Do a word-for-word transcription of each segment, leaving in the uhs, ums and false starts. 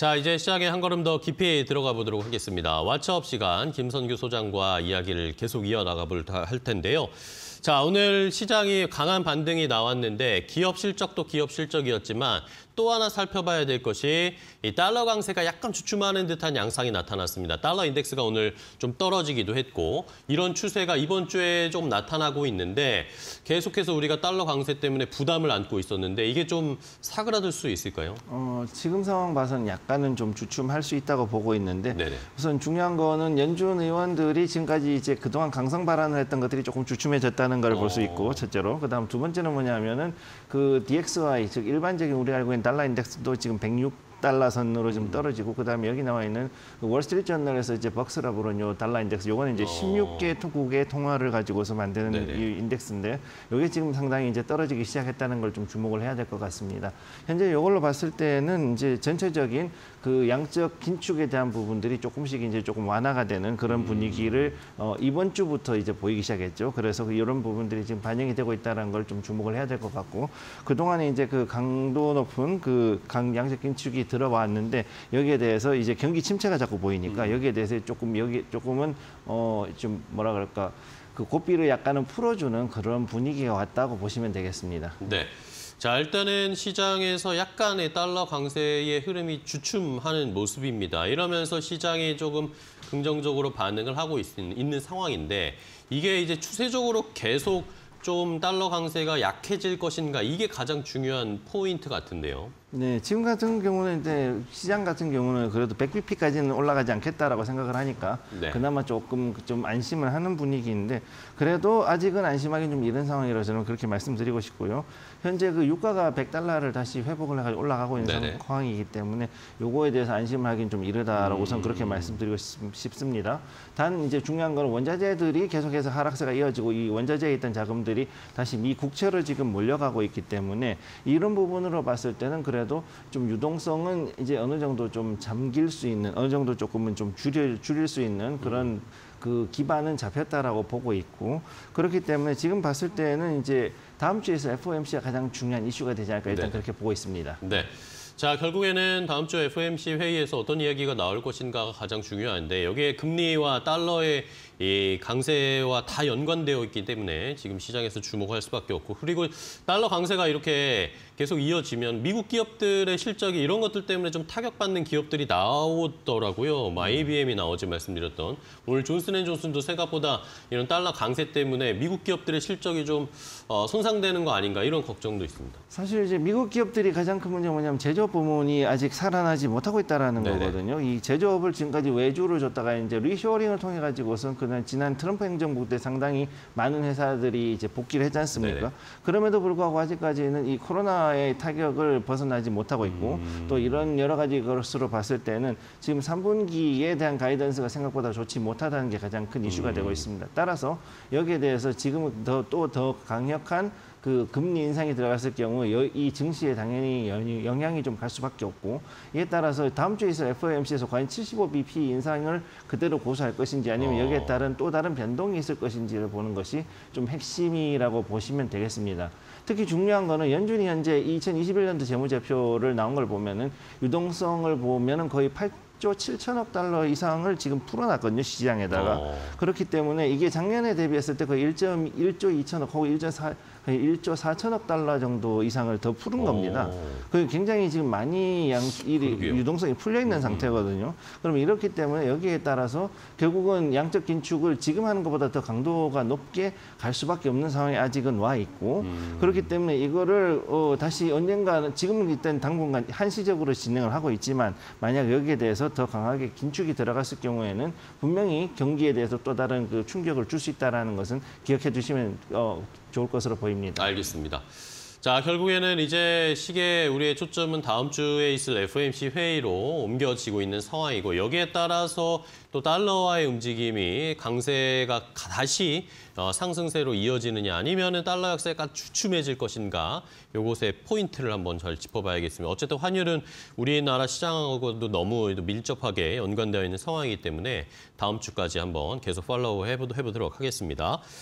자, 이제 시장에 한 걸음 더 깊이 들어가 보도록 하겠습니다. 왓츠업 시간 김선규 소장과 이야기를 계속 이어나가 볼 할 텐데요. 자, 오늘 시장이 강한 반등이 나왔는데 기업 실적도 기업 실적이었지만 또 하나 살펴봐야 될 것이 이 달러 강세가 약간 주춤하는 듯한 양상이 나타났습니다. 달러 인덱스가 오늘 좀 떨어지기도 했고 이런 추세가 이번 주에 좀 나타나고 있는데 계속해서 우리가 달러 강세 때문에 부담을 안고 있었는데 이게 좀 사그라들 수 있을까요? 어, 지금 상황 봐서는 약간은 좀 주춤할 수 있다고 보고 있는데 네네. 우선 중요한 거는 연준 의원들이 지금까지 이제 그동안 강성 발언을 했던 것들이 조금 주춤해졌다는 걸 볼 수 있고 첫째로 그다음 두 번째는 뭐냐면은 그 디엑스와이 즉 일반적인 우리가 알고 있는 달러 인덱스도 지금 백육 달러 선으로 좀 떨어지고 그다음에 여기 나와 있는 그 월스트리트 저널에서 이제 벅스라 부른 요 달러 인덱스 요거는 이제 십육 개 투국의 통화를 가지고서 만드는 네네. 이 인덱스인데 요게 지금 상당히 이제 떨어지기 시작했다는 걸 좀 주목을 해야 될 것 같습니다. 현재 요걸로 봤을 때는 이제 전체적인 그 양적 긴축에 대한 부분들이 조금씩 이제 조금 완화가 되는 그런 분위기를 어, 이번 주부터 이제 보이기 시작했죠. 그래서 이런 부분들이 지금 반영이 되고 있다는 걸 좀 주목을 해야 될 것 같고 그 동안에 이제 그 강도 높은 그 강 양적 긴축이 들어왔는데 여기에 대해서 이제 경기 침체가 자꾸 보이니까 여기에 대해서 조금 여기 조금은 어 좀 뭐라 그럴까 그 고삐를 약간은 풀어주는 그런 분위기가 왔다고 보시면 되겠습니다. 네. 자, 일단은 시장에서 약간의 달러 강세의 흐름이 주춤하는 모습입니다. 이러면서 시장이 조금 긍정적으로 반응을 하고 있, 있는 상황인데 이게 이제 추세적으로 계속 좀 달러 강세가 약해질 것인가 이게 가장 중요한 포인트 같은데요. 네, 지금 같은 경우는 이제 시장 같은 경우는 그래도 백 비피까지는 올라가지 않겠다라고 생각을 하니까 네. 그나마 조금 좀 안심을 하는 분위기인데 그래도 아직은 안심하기 좀 이른 상황이라서 저는 그렇게 말씀드리고 싶고요. 현재 그 유가가 백 달러를 다시 회복을 해가지고 올라가고 있는 네네. 상황이기 때문에 요거에 대해서 안심하기는 좀 이르다라고 음... 우선 그렇게 말씀드리고 싶습니다. 단 이제 중요한 건 원자재들이 계속해서 하락세가 이어지고 이 원자재에 있던 자금들이 다시 미 국채로 지금 몰려가고 있기 때문에 이런 부분으로 봤을 때는 그래 그래도 좀 유동성은 이제 어느 정도 좀 잠길 수 있는 어느 정도 조금은 좀 줄일 줄일 수 있는 그런 그 기반은 잡혔다라고 보고 있고 그렇기 때문에 지금 봤을 때는 이제 다음 주에서 에프오엠씨가 가장 중요한 이슈가 되지 않을까 일단 네. 그렇게 보고 있습니다. 네. 자, 결국에는 다음 주 에프오엠씨 회의에서 어떤 이야기가 나올 것인가가 가장 중요한데 여기에 금리와 달러의 이 강세와 다 연관되어 있기 때문에 지금 시장에서 주목할 수밖에 없고 그리고 달러 강세가 이렇게 계속 이어지면 미국 기업들의 실적이 이런 것들 때문에 좀 타격받는 기업들이 나오더라고요. 뭐 아이비엠이 나오지 말씀드렸던 오늘 존슨앤존슨도 생각보다 이런 달러 강세 때문에 미국 기업들의 실적이 좀 어, 손상되는 거 아닌가 이런 걱정도 있습니다. 사실 이제 미국 기업들이 가장 큰 문제가 뭐냐면 제조업 부문이 아직 살아나지 못하고 있다라는 네네. 거거든요. 이 제조업을 지금까지 외주를 줬다가 이제 리쇼어링을 통해 가지고선 그냥 지난 트럼프 행정부 때 상당히 많은 회사들이 이제 복귀를 했지 않습니까? 네네. 그럼에도 불구하고 아직까지는 이 코로나의 타격을 벗어나지 못하고 있고 음... 또 이런 여러 가지 것으로 봤을 때는 지금 삼 분기에 대한 가이던스가 생각보다 좋지 못하다는 게 가장 큰 이슈가 음... 되고 있습니다. 따라서 여기에 대해서 지금은 더 또 더 강력한 그 금리 인상이 들어갔을 경우 이 증시에 당연히 영향이 좀 갈 수밖에 없고 이에 따라서 다음 주에 있을 에프오엠씨에서 과연 칠십오 비피 인상을 그대로 고수할 것인지 아니면 여기에 따른 또 다른 변동이 있을 것인지를 보는 것이 좀 핵심이라고 보시면 되겠습니다. 특히 중요한 거는 연준이 현재 이천이십일 년도 재무제표를 나온 걸 보면은 유동성을 보면은 거의 팔 조 칠천억 달러 이상을 지금 풀어놨거든요, 시장에다가. 어. 그렇기 때문에 이게 작년에 대비했을 때 거의 일 점 일 조 이천억 혹은 일 조 사, 일 조 사천억 달러 정도 이상을 더 푸른 겁니다. 그 굉장히 지금 많이 양, 이, 유동성이 풀려있는 음. 상태거든요. 그럼 이렇기 때문에 여기에 따라서 결국은 양적 긴축을 지금 하는 것보다 더 강도가 높게 갈 수밖에 없는 상황에 아직은 와 있고 음. 그렇기 때문에 이거를 어, 다시 언젠가 지금은 일단 당분간 한시적으로 진행을 하고 있지만 만약 여기에 대해서 더 강하게 긴축이 들어갔을 경우에는 분명히 경기에 대해서 또 다른 그 충격을 줄 수 있다는 것은 기억해 주시면 어, 좋을 것으로 보입니다. 알겠습니다. 자, 결국에는 이제 시계 우리의 초점은 다음 주에 있을 에프오엠씨 회의로 옮겨지고 있는 상황이고 여기에 따라서 또 달러와의 움직임이 강세가 다시 상승세로 이어지느냐 아니면은 달러 약세가 주춤해질 것인가 요것의 포인트를 한번 잘 짚어봐야겠습니다. 어쨌든 환율은 우리나라 시장하고도 너무 밀접하게 연관되어 있는 상황이기 때문에 다음 주까지 한번 계속 팔로우 해보도록 하겠습니다.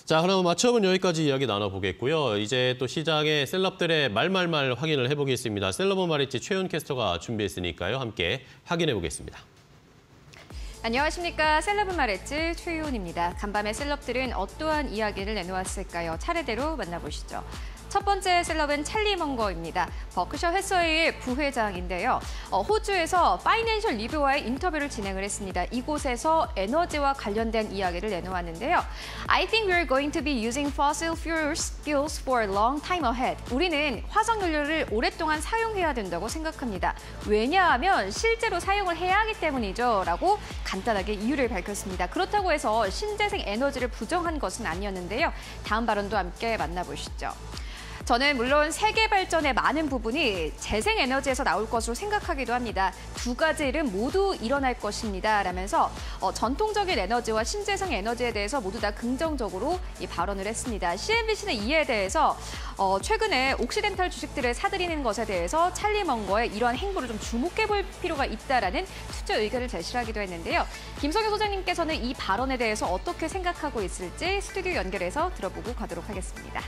자, 그럼 맞춤은 여기까지 이야기 나눠보겠고요. 이제 또 시장의 셀럽들의 말말말 확인을 해보겠습니다. 셀럽은 말했지 최윤 캐스터가 준비했으니까요. 함께 확인해 보겠습니다. 안녕하십니까. 셀럽은 말했지 최윤입니다. 간밤에 셀럽들은 어떠한 이야기를 내놓았을까요? 차례대로 만나보시죠. 첫 번째 셀럽은 찰리 먼거입니다. 버크셔 해서웨이의 부회장인데요. 어, 호주에서 파이낸셜 리뷰와의 인터뷰를 진행을 했습니다. 이곳에서 에너지와 관련된 이야기를 내놓았는데요. I think we're going to be using fossil fuels fuels for a long time ahead. 우리는 화석연료를 오랫동안 사용해야 된다고 생각합니다. 왜냐하면 실제로 사용을 해야 하기 때문이죠. 라고 간단하게 이유를 밝혔습니다. 그렇다고 해서 신재생 에너지를 부정한 것은 아니었는데요. 다음 발언도 함께 만나보시죠. 저는 물론 세계 발전의 많은 부분이 재생에너지에서 나올 것으로 생각하기도 합니다. 두 가지 일은 모두 일어날 것입니다. 라면서 어, 전통적인 에너지와 신재생 에너지에 대해서 모두 다 긍정적으로 이 발언을 했습니다. 씨엔비씨는 이에 대해서 어, 최근에 옥시덴탈 주식들을 사들이는 것에 대해서 찰리 먼거의 이러한 행보를 좀 주목해 볼 필요가 있다라는 투자 의견을 제시하기도 했는데요. 김성현 소장님께서는 이 발언에 대해서 어떻게 생각하고 있을지 스튜디오 연결해서 들어보고 가도록 하겠습니다.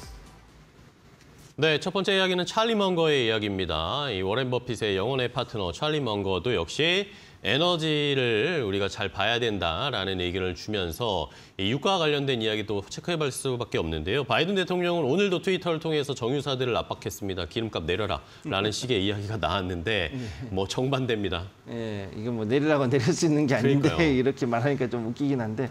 네, 첫 번째 이야기는 찰리 먼거의 이야기입니다. 이 워렌 버핏의 영혼의 파트너 찰리 먼거도 역시 에너지를 우리가 잘 봐야 된다라는 의견을 주면서 이 유가와 관련된 이야기도 체크해볼 수밖에 없는데요. 바이든 대통령은 오늘도 트위터를 통해서 정유사들을 압박했습니다. 기름값 내려라라는 식의 이야기가 나왔는데 뭐 정반대입니다. 예, 이게 뭐 내리라고 내릴 수 있는 게 아닌데 그러니까요. 이렇게 말하니까 좀 웃기긴 한데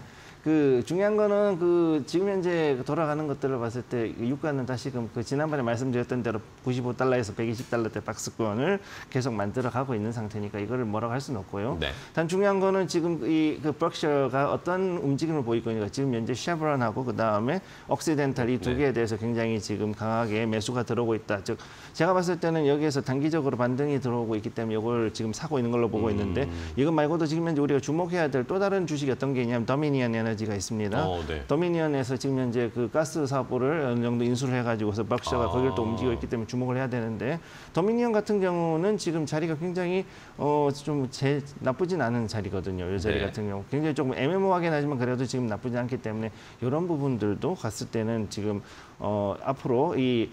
그 중요한 거는 그 지금 현재 돌아가는 것들을 봤을 때 유가는 다시금 그 지난번에 말씀드렸던 대로 구십오 달러에서 백이십 달러대 박스권을 계속 만들어 가고 있는 상태니까 이거를 뭐라고 할 수는 없고요. 네. 단 중요한 거는 지금 이 그 버크셔가 어떤 움직임을 보이고 있는가. 지금 현재 쉐브론하고 그 다음에 옥시덴탈 이 두 개에 대해서 굉장히 지금 강하게 매수가 들어오고 있다. 즉 제가 봤을 때는 여기에서 단기적으로 반등이 들어오고 있기 때문에 이걸 지금 사고 있는 걸로 보고 있는데 이것 말고도 지금 현재 우리가 주목해야 될 또 다른 주식이 어떤 게 있냐면 더미니언 에너지가 있습니다. 어, 네. 더미니언에서 지금 현재 그 가스 사업부를 어느 정도 인수를 해가지고서 버크셔가 아. 거기를 또 움직이고 있기 때문에 주목을 해야 되는데 더미니언 같은 경우는 지금 자리가 굉장히 어, 좀 제, 나쁘진 않은 자리거든요. 이 자리 네. 같은 경우 굉장히 조금 애매모호하긴 하지만 그래도 지금 나쁘지 않기 때문에 이런 부분들도 갔을 때는 지금 어, 앞으로 이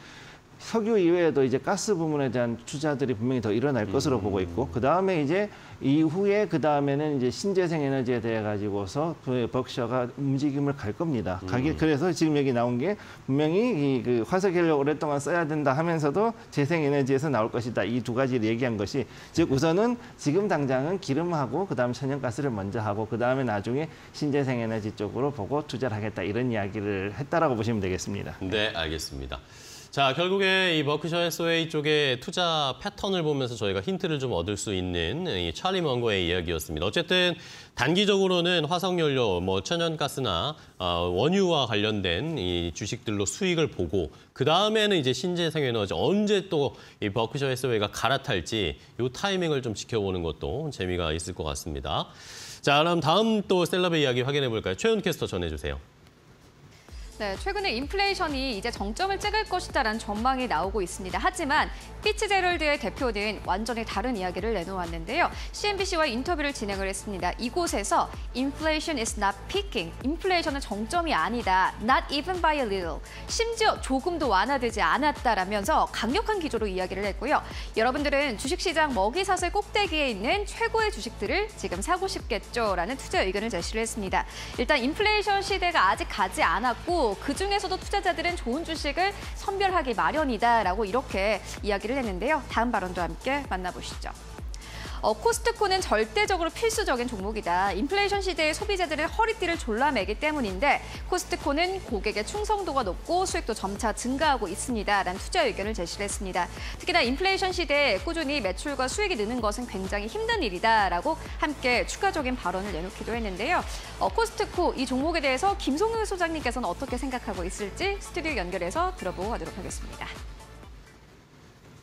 석유 이외에도 이제 가스 부문에 대한 투자들이 분명히 더 일어날 것으로 음. 보고 있고 그 다음에 이제 이후에 그 다음에는 이제 신재생 에너지에 대해 가지고서 그 버크셔가 움직임을 갈 겁니다. 음. 가기 그래서 지금 여기 나온 게 분명히 이 그 화석연료 오랫동안 써야 된다 하면서도 재생 에너지에서 나올 것이다. 이 두 가지를 얘기한 것이 즉 우선은 지금 당장은 기름하고 그 다음 천연가스를 먼저 하고 그 다음에 나중에 신재생 에너지 쪽으로 보고 투자를 하겠다 이런 이야기를 했다라고 보시면 되겠습니다. 네, 알겠습니다. 자, 결국에 이 버크셔 해서웨이 쪽의 투자 패턴을 보면서 저희가 힌트를 좀 얻을 수 있는 이 찰리 먼거의 이야기였습니다. 어쨌든 단기적으로는 화석연료, 뭐 천연가스나 어, 원유와 관련된 이 주식들로 수익을 보고 그 다음에는 이제 신재생에너지 언제 또 이 버크셔 해서웨이가 갈아탈지 이 타이밍을 좀 지켜보는 것도 재미가 있을 것 같습니다. 자, 그럼 다음 또 셀럽의 이야기 확인해 볼까요? 최윤 캐스터 전해주세요. 네, 최근에 인플레이션이 이제 정점을 찍을 것이다라는 전망이 나오고 있습니다. 하지만 피츠제럴드의 대표는 완전히 다른 이야기를 내놓았는데요. 씨엔비씨와 인터뷰를 진행을 했습니다. 이곳에서 Inflation is not peaking. 인플레이션은 정점이 아니다. Not even by a little. 심지어 조금도 완화되지 않았다라면서 강력한 기조로 이야기를 했고요. 여러분들은 주식시장 먹이사슬 꼭대기에 있는 최고의 주식들을 지금 사고 싶겠죠라는 투자 의견을 제시를 했습니다. 일단 인플레이션 시대가 아직 가지 않았고 그중에서도 투자자들은 좋은 주식을 선별하기 마련이다라고 이렇게 이야기를 했는데요. 다음 발언도 함께 만나보시죠. 어, 코스트코는 절대적으로 필수적인 종목이다. 인플레이션 시대에 소비자들은 허리띠를 졸라매기 때문인데 코스트코는 고객의 충성도가 높고 수익도 점차 증가하고 있습니다. 라는 투자 의견을 제시를 했습니다. 특히나 인플레이션 시대에 꾸준히 매출과 수익이 느는 것은 굉장히 힘든 일이다라고 함께 추가적인 발언을 내놓기도 했는데요. 어, 코스트코 이 종목에 대해서 김성윤 소장님께서는 어떻게 생각하고 있을지 스튜디오 연결해서 들어보고 가도록 하겠습니다.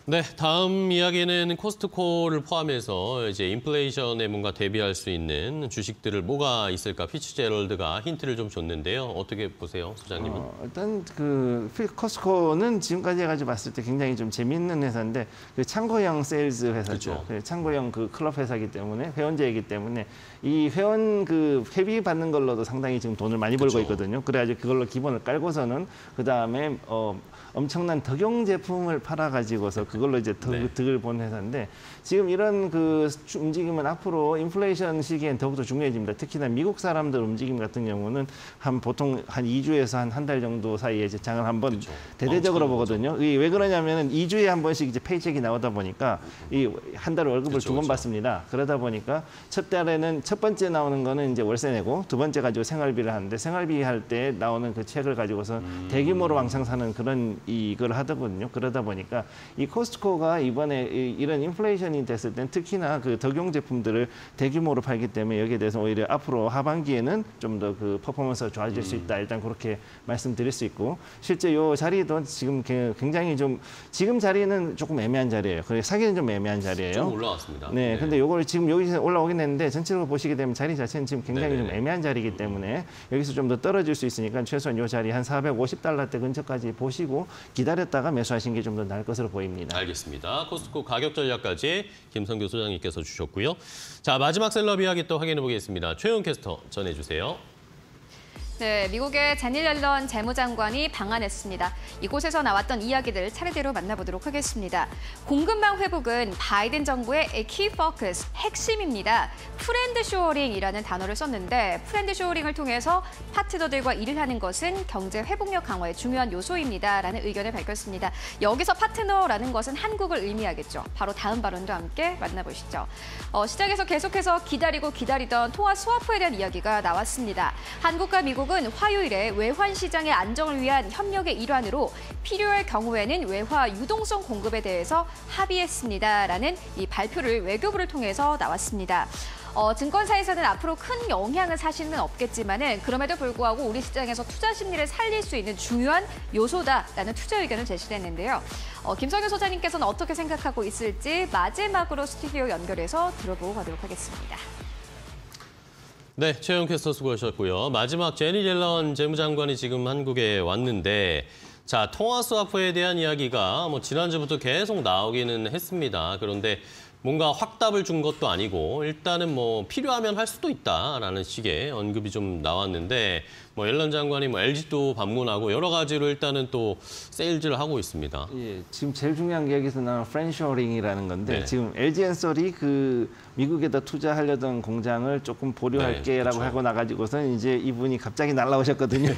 네, 다음 이야기는 코스트코를 포함해서 이제 인플레이션에 뭔가 대비할 수 있는 주식들을 뭐가 있을까? 피츠제럴드가 힌트를 좀 줬는데요. 어떻게 보세요, 소장님은? 어, 일단 그 피- 코스트코는 지금까지 해가지고 봤을 때 굉장히 좀 재밌는 회사인데 그 참고형 세일즈 회사죠. 그렇죠. 그 참고형 그 클럽 회사이기 때문에 회원제이기 때문에 이 회원 그 회비 받는 걸로도 상당히 지금 돈을 많이 벌고 그렇죠. 있거든요. 그래가지고 그걸로 기본을 깔고서는 그 다음에 어, 엄청난 덕용 제품을 팔아가지고서 그걸로 이제 덕, 네. 득을 본 회사인데 지금 이런 그 움직임은 앞으로 인플레이션 시기엔 더욱더 중요해집니다. 특히나 미국 사람들 움직임 같은 경우는 한 보통 한 이 주에서 한 한 달 정도 사이에 이제 장을 한번 그렇죠. 대대적으로 멈춰는 보거든요. 이게 왜 그러냐면은 이 주에 한 번씩 이제 페이첵이 나오다 보니까 이 한 달 월급을 그렇죠, 두 번 그렇죠. 받습니다. 그러다 보니까 첫 달에는 첫 번째 나오는 거는 이제 월세 내고 두 번째 가지고 생활비를 하는데 생활비 할 때 나오는 그 책을 가지고서 음. 대규모로 왕창 사는 그런 이걸 하더거든요. 그러다 보니까 이 코스트코가 이번에 이- 이런 인플레이션이 됐을 땐 특히나 그 덕용 제품들을 대규모로 팔기 때문에 여기에 대해서 오히려 앞으로 하반기에는 좀 더 그 퍼포먼스가 좋아질 수 있다. 일단 그렇게 말씀드릴 수 있고 실제 요 자리도 지금 게- 굉장히 좀 지금 자리는 조금 애매한 자리예요. 그래서 사기는 좀 애매한 자리예요. 좀 올라왔습니다. 네, 근데 요걸 지금 여기서 올라오긴 했는데 전체적으로 보시게 되면 자리 자체는 지금 굉장히 네네네. 좀 애매한 자리이기 때문에 여기서 좀 더 떨어질 수 있으니까 최소한 요 자리 한 사백오십 달러대 근처까지 보시고 기다렸다가 매수하신 게 좀 더 나을 것으로 보입니다. 알겠습니다. 코스트코 가격 전략까지 김성규 소장님께서 주셨고요. 자, 마지막 셀럽 이야기 또 확인해 보겠습니다. 최영 캐스터 전해주세요. 네, 미국의 제니 옐런 재무장관이 방한했습니다. 이곳에서 나왔던 이야기들 차례대로 만나보도록 하겠습니다. 공급망 회복은 바이든 정부의 키 포커스, 핵심입니다. 프렌드 쇼어링이라는 단어를 썼는데 프렌드 쇼어링을 통해서 파트너들과 일을 하는 것은 경제 회복력 강화의 중요한 요소입니다라는 의견을 밝혔습니다. 여기서 파트너라는 것은 한국을 의미하겠죠. 바로 다음 발언도 함께 만나보시죠. 어, 시장에서 계속해서 기다리고 기다리던 통화 스와프에 대한 이야기가 나왔습니다. 한국과 미국 은 화요일에 외환 시장의 안정을 위한 협력의 일환으로 필요할 경우에는 외화 유동성 공급에 대해서 합의했습니다라는 이 발표를 외교부를 통해서 나왔습니다. 어, 증권사에서는 앞으로 큰 영향은 사실은 없겠지만은 그럼에도 불구하고 우리 시장에서 투자 심리를 살릴 수 있는 중요한 요소다라는 투자 의견을 제시했는데요. 어, 김성현 소장님께서는 어떻게 생각하고 있을지 마지막으로 스튜디오 연결해서 들어보고 가도록 하겠습니다. 네, 최영 캐스터 수고하셨고요. 마지막 제니 옐런 재무장관이 지금 한국에 왔는데 자, 통화 스와프에 대한 이야기가 뭐 지난주부터 계속 나오기는 했습니다. 그런데 뭔가 확답을 준 것도 아니고 일단은 뭐 필요하면 할 수도 있다라는 식의 언급이 좀 나왔는데 뭐 옐런 장관이 뭐 엘지도 방문하고 여러 가지로 일단은 또 세일즈를 하고 있습니다. 예, 지금 제일 중요한 게 여기서 나오는 프렌쇼링이라는 건데 네. 지금 엘지엔솔이 그 미국에다 투자하려던 공장을 조금 보류할게라고 네, 그렇죠. 하고 나가지고선 이제 이분이 갑자기 날라오셨거든요.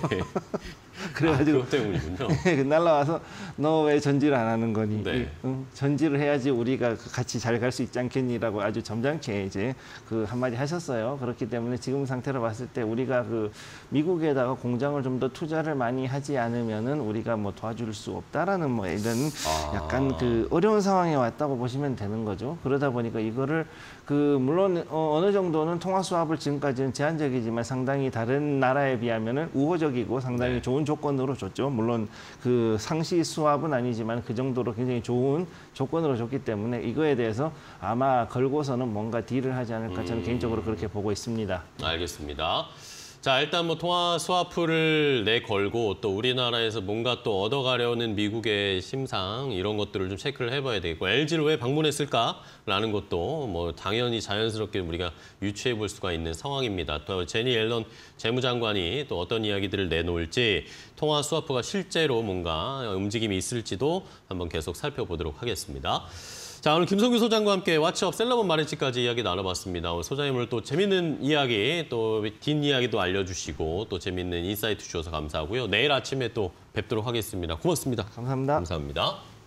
그래가지고 아, 그것 때문이군요. 날라와서 너 왜 전지를 안 하는 거니? 네. 이, 응, 전지를 해야지 우리가 같이 잘 갈 수 있지 않겠니라고 아주 점잖게 이제 그 한마디 하셨어요. 그렇기 때문에 지금 상태로 봤을 때 우리가 그 미국에다가 공장을 좀 더 투자를 많이 하지 않으면은 우리가 뭐 도와줄 수 없다라는 뭐 이런 아. 약간 그 어려운 상황에 왔다고 보시면 되는 거죠. 그러다 보니까 이거를 그 물론 어, 어느 정도는 통화 수합을 지금까지는 제한적이지만 상당히 다른 나라에 비하면은 우호적이고 상당히 네. 좋은 조건으로 줬죠. 물론 그 상시 수합은 아니지만 그 정도로 굉장히 좋은 조건으로 줬기 때문에 이거에 대해서 아마 걸고서는 뭔가 딜을 하지 않을까 저는 음. 개인적으로 그렇게 보고 있습니다. 알겠습니다. 자, 일단 뭐 통화 스와프를 내걸고 또 우리나라에서 뭔가 또 얻어가려는 미국의 심상 이런 것들을 좀 체크를 해봐야 되겠고 엘지를 왜 방문했을까라는 것도 뭐 당연히 자연스럽게 우리가 유추해 볼 수가 있는 상황입니다. 또 제니 옐런 재무장관이 또 어떤 이야기들을 내놓을지 통화 스와프가 실제로 뭔가 움직임이 있을지도 한번 계속 살펴보도록 하겠습니다. 자, 오늘 김성규 소장과 함께 왓츠업 셀러본 마렌치까지 이야기 나눠봤습니다. 오늘 소장님 오늘 또 재밌는 이야기, 또 뒷이야기도 알려주시고 또 재밌는 인사이트 주셔서 감사하고요. 내일 아침에 또 뵙도록 하겠습니다. 고맙습니다. 감사합니다. 감사합니다.